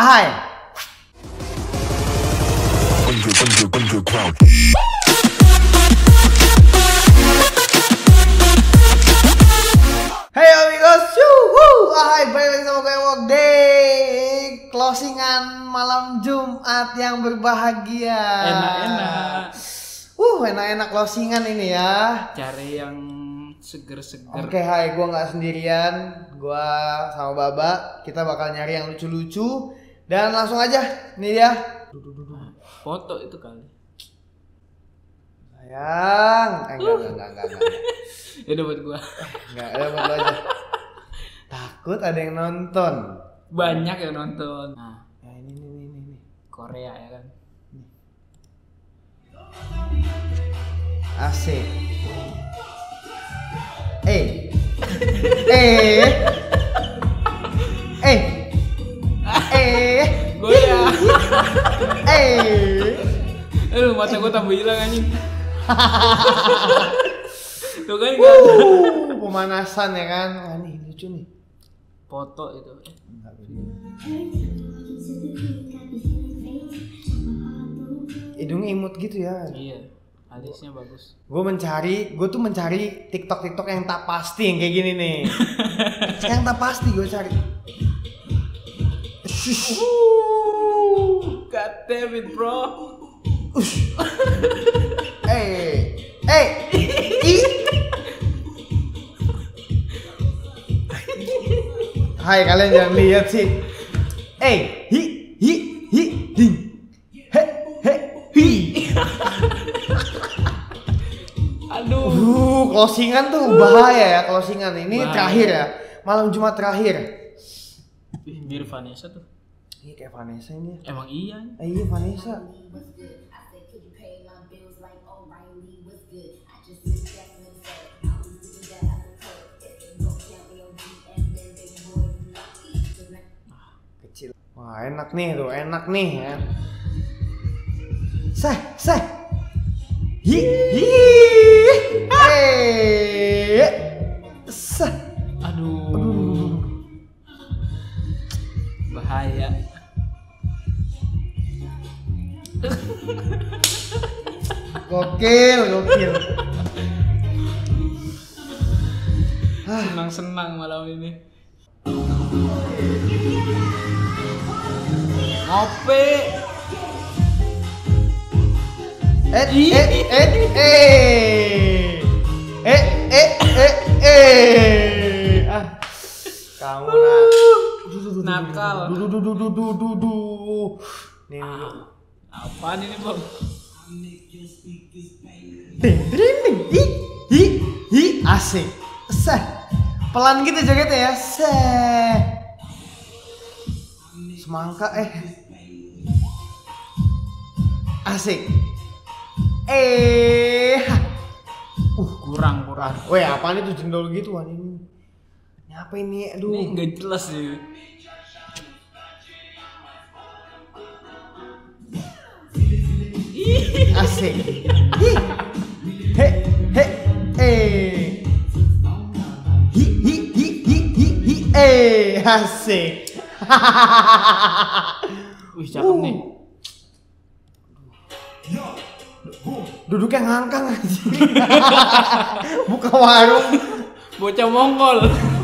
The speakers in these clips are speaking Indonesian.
Ahai. Hey amigos, ahai, balik lagi sama gue Wok di closingan malam Jumat yang berbahagia. Enak-enak. Enak-enak closingan ini ya. Cari yang seger-seger. Oke, hai, gue nggak sendirian, gue sama Baba. Kita bakal nyari yang lucu-lucu dan langsung aja, nih dia. Foto itu kali. Sayang, enggak. Ya udah buat gua. Enggak, ada buat lo aja. Takut ada yang nonton. Banyak yang nonton. Nah, Ya ini. Korea ya kan. Asik. Goyang. Aduh, mata gua tambah hilang anjing. Tuh kan Pemanasan ya kan. Wah, nih lucu nih. foto itu. Enggak hidungnya imut gitu ya. Iya, alisnya bagus. Gue tuh mencari TikTok yang tak pasti yang kayak gini nih. Yang tak pasti gue cari. God damn it, bro. Hai, kalian jangan lihat sih. Ding. Aduh. Closingan tuh bahaya ya, closingan ini Bahaya. terakhir ya, malam Jumat terakhir. Mirip Vanessa tuh. Iya kayak Vanessa ini. Emang iya. Iya Vanessa. Kecil. Wah enak nih tuh, enak nih ya. Seh. Seh. Aduh. Bahaya. Gokil. Senang-senang malam ini. Ngopi. Kamu Nakal. Nih. Apaan ini, Bang? Ding. Asik. Seh. Pelan gitu jogetnya ya. Seh. Semangka Asik. Kurang. Weh, apaan itu jendol gitu ini? Ini apa ini? Aduh. Ini nggak jelas sih. Asik. Asik. Wih, cakep nih. Duduknya ngangkang aja. Buka warung. Bocah Mongol.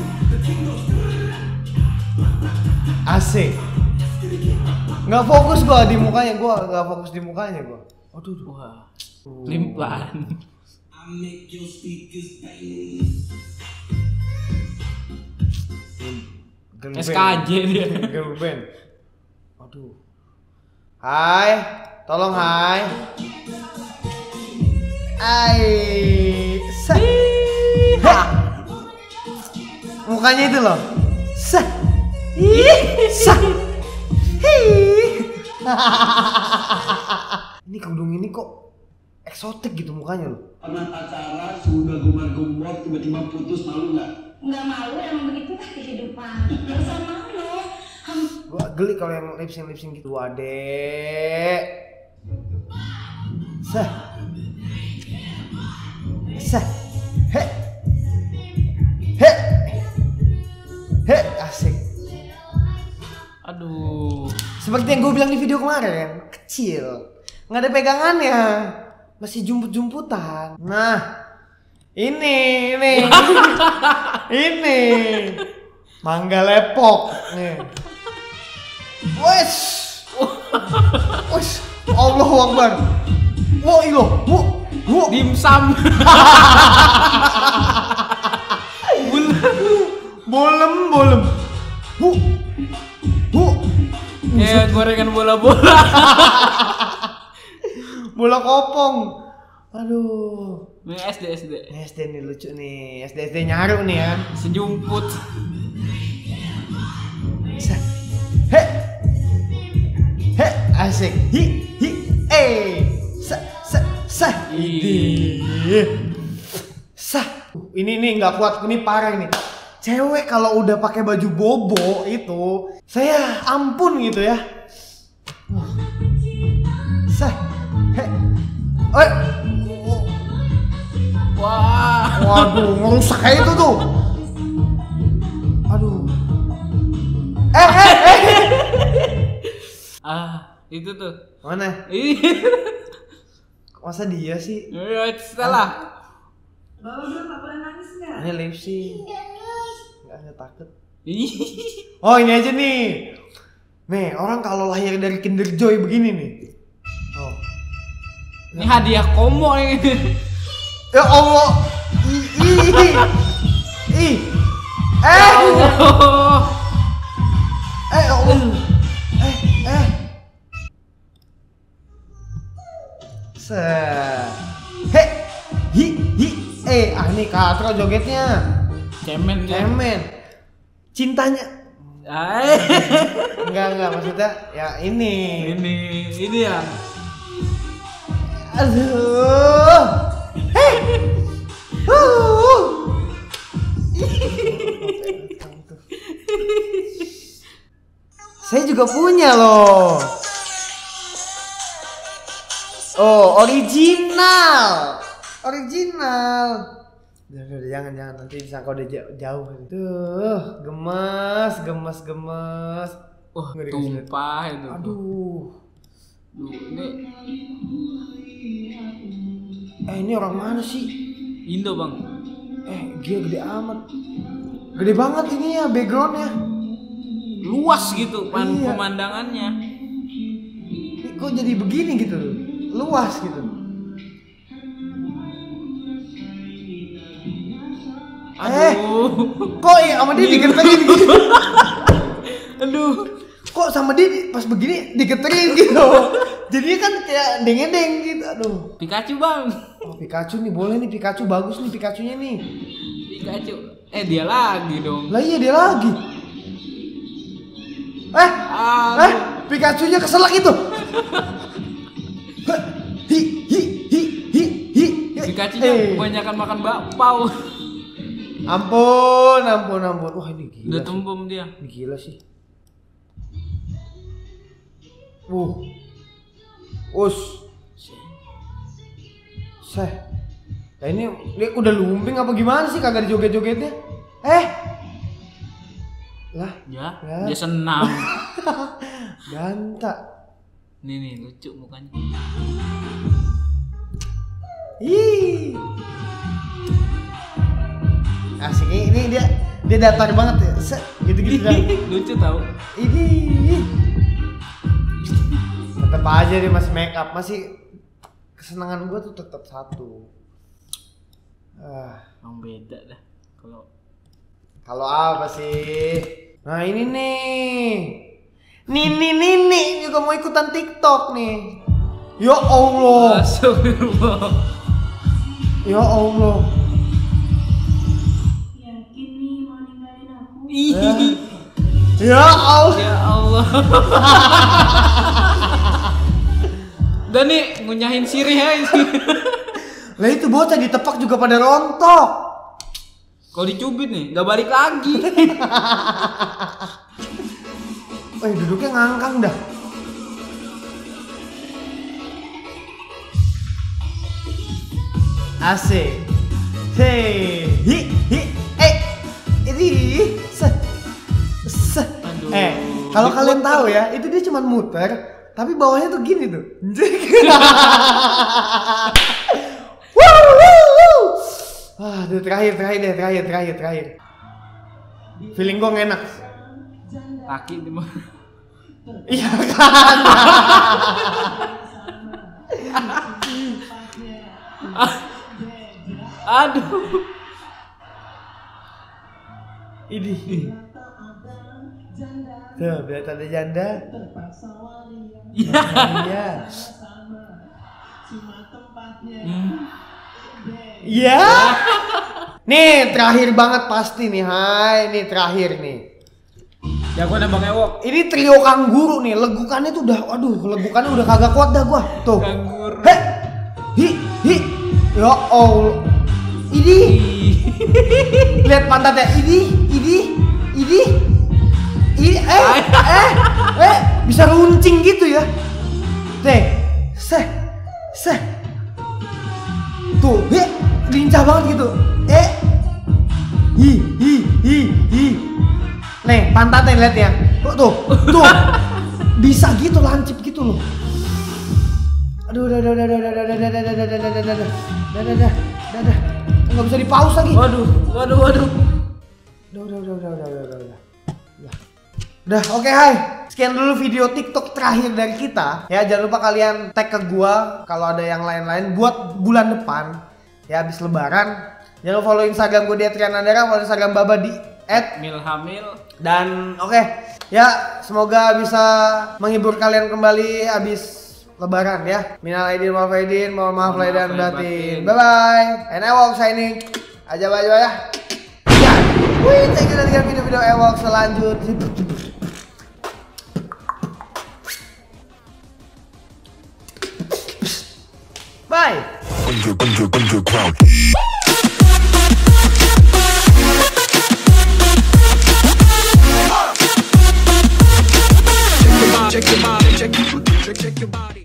Asik. Nggak fokus gua di mukanya, gua. Aduh. Wah. Limpan. SKJ dia. Girl band. Aduh. Hai, tolong hai. Mukanya itu loh. Ini kerudung ini kok eksotik gitu mukanya loh. Pernah pacaran, sudah gumar-gumor, tiba-tiba putus, malu nggak? Nggak malu, emang begitulah kehidupan. Gak usah malu. Gua geli kalau yang lip-sync gitu. Adek. Seh. Asik. Aduh. Seperti yang gue bilang di video kemarin, kecil, nggak ada pegangannya, masih jumput-jumputan. Nah, ini, ini, mangga lepok, nih. Wes, Allahu Akbar. Wah ilo, dimsum. Bolem. Ya gorengan bola-bola. Bola kopong. Aduh. Ini SD. Ini SD nih lucu nih. SD nyaru nih ya. Sejumput. He, asik. Ini nih nggak kuat, ini parah ini. Cewek kalau udah pakai baju bobo itu, saya ampun gitu ya. Wah. Waduh, ngerusak kayak itu tuh. Aduh. Itu tuh. Mana? Masa dia sih? Ya, setelah. Bawa dulu nggak boleh nangis nggak? Ini lipsy. Nggak takut. Oh ini aja nih. Nih orang kalau lahir dari Kinder Joy begini nih. Oh. Ini hadiah komo ini. Ya Allah. Ih. Allah. Allah. Nih katro jogetnya. Cemen. Cintanya. Enggak maksudnya ya ini. Ini ya. Aduh. Saya juga punya loh. Oh, original. Udah, jangan nanti disangka udah jauh. Tuh, gemes. Wah, tumpah itu. Aduh. Ini ini orang mana sih? Indo, Bang. Dia gede amat. Gede banget ini ya backgroundnya. Luas gitu Iya. pemandangannya. Kok jadi begini gitu? Luas gitu. Aduh. Kok ya sama dia digeterin gitu? Aduh. Kok sama dia pas begini digeterin gitu? Jadinya kan kayak deng-deng gitu. Aduh. Pikachu, Bang. Oh, Pikachu nih boleh nih, Pikachu bagus nih Pikachunya nih. Pikachu. Dia lagi dong. Lah iya dia lagi. Pikachunya keselak itu. Pikachunya kebanyakan makan bakpao. Ampun. Wah ini gila. Udah sih. tumpem dia. Ini gila sih. Nah ini dia udah lumping apa gimana sih kagak dijoget-jogetnya? Lah, Ya, Ya. dia senam. ganta. Nih lucu mukanya. Ih. Asik ini dia datar banget ya. Gitu-gitu dah. Lucu tau. Ini. Tetap aja dia masih make up, masih kesenangan gue tuh tetap satu. Emang beda dah Kalau apa sih? Nah ini Nini juga mau ikutan TikTok nih. Ya Allah. Astagfirullah. Ya Allah. Yakin nih mau ninggalin aku? Ya Allah. Ya Allah. Udah nih ngunyahin sirih aja. Lah itu bocah ditepak juga pada rontok. Kalau dicubit nih nggak balik lagi. Duduknya ngangkang dah. Asik. Ini Aduh. Kalau kalian tahu ya, itu dia cuma muter, tapi bawahnya tuh gini tuh. Aduh, terakhir deh. Feeling gue enak. Laki di mana? Iya kan. Aduh. Ini. Tuh, biar ada janda. Iya. Iya. Nih, terakhir banget pasti nih. Hai, ini terakhir nih. Jagoan Bang Ewok. Ini trio kangguru nih, legukannya tuh udah, legukannya udah kagak kuat dah gua. Tuh. Kangguru. He. Hi. Ya Allah. Ini. Lihat pantatnya. Ini. Bisa runcing gitu ya. Seh. Tuh, lincah banget gitu. Hi. Nih, pantatnya lihat ya. Tuh. Bisa gitu, lancip gitu loh. Aduh, udah. Enggak bisa di-pause lagi. Waduh. Udah, oke, hai. Sekian dulu video TikTok terakhir dari kita. Ya, jangan lupa kalian tag ke gua kalau ada yang lain-lain buat bulan depan. Ya, habis lebaran. Jangan lupa follow Instagram gue di @rianandara, follow Instagram Baba di @milhamil. Dan oke, ya semoga bisa menghibur kalian kembali habis lebaran ya. Minal aidin wal faizin, mohon maaf lahir dan batin. Bye bye. And Ewok signing. Aja ya. Ya. Wih, thank you dengan video-video Ewok selanjutnya. Bye. Check your body.